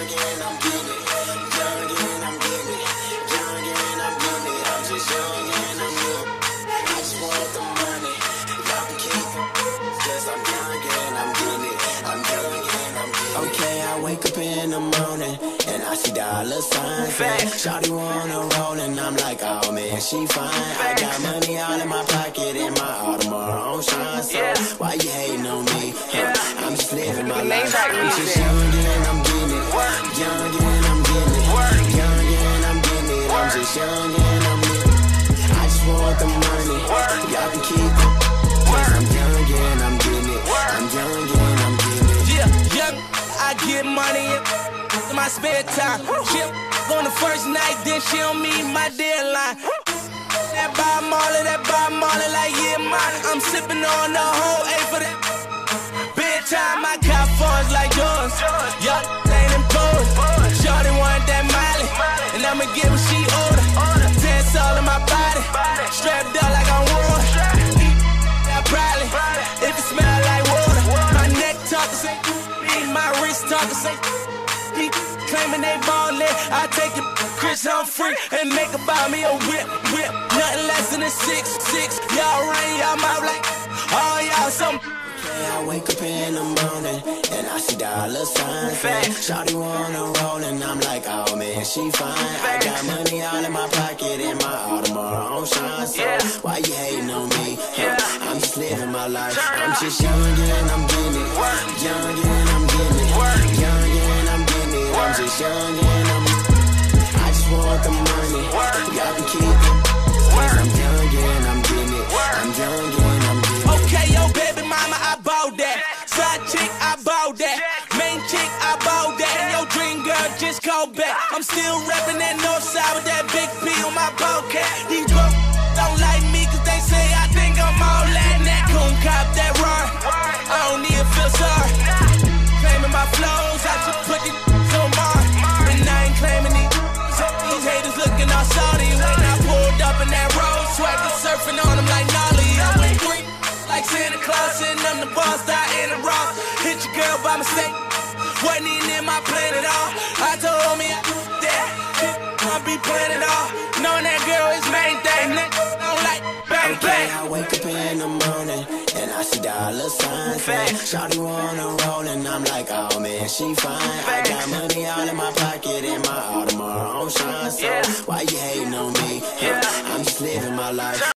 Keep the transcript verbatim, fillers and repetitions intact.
young and I'm getting it. Young and I'm getting it. Young and I'm getting it. I'm just young and I'm young. I just want the money. Y'all can keep it. Cause I'm young and I'm getting it. I'm young and I'm getting it. Okay, I wake up in the morning and I see dollar signs. Shawty wanna roll and I'm like, oh man, she fine. I got money all in my pocket and my Audemars on shine. So why you hating on me? Huh? I'm just living my life. I'm just young and I'm getting it. Young and I'm getting it. Young and I'm getting it. I'm just young and I'm living. I just want the money. Y'all can keep it. Cause I'm young and I'm getting it. I'm young and I'm getting it. Yeah, young, I get money in my spare time. She on the first night, then she don't meet my deadline. That Bob Marley, that Bob Marley, like yeah, mine. I'm sipping on the whole A for that. Bedtime, I got funds like yours. Y'all ain't imposed. Shorty want that Miley, and I'ma give her she order. Dance all in my body, strapped up like I'm war. Yeah, probably, if it smell like water. My neck talking, say, my wrist talking, say, claiming they ballin'. I take it, Chris Humphrey, and make her buy me a whip, whip. Nothing less than a six, six. Y'all rain, y'all mouth like, oh y'all some. I wake up in the morning and I see dollar signs. Shawty wanna roll and I'm like, oh man, she fine. I got money all in my pocket and my Audemars on shine. So why you hating on me? Huh? I'm just living my life. I'm just young and I'm getting it. Young and I'm getting it. Young and I'm getting it. I'm just young and I'm. I just want the money. Y'all can keep it. Cause I'm young and I'm getting it. I'm young and I'm getting it. Okay, yo, baby mama, I bought that. Side chick, I bought that. Main chick, I bought that. And your dream girl just called back. I'm still reppin' that north side with that big P on my ballcat. These girls don't like me cause they say I think I'm all Latin. That coon cop, that run. I don't even feel sorry. Claiming my flows, I just put it on Mars. And I ain't claiming these. These haters looking all salty when I pulled up in that road. Swaggin' surfing on them like Nolly. I went green like Santa Claus, and I'm the boss, I in the rock. Hit your girl by mistake, wasn't even in my plan at all. I told me that I be playing it all, knowing that girl is main thing. Don't like bang bang. I wake up in the morning and I see dollar signs. Shawty wanna roll and I'm like, oh man, she fine. I got money all in my pocket and my Audemars on shine. So why you hating on me? Huh? I'm just living my life.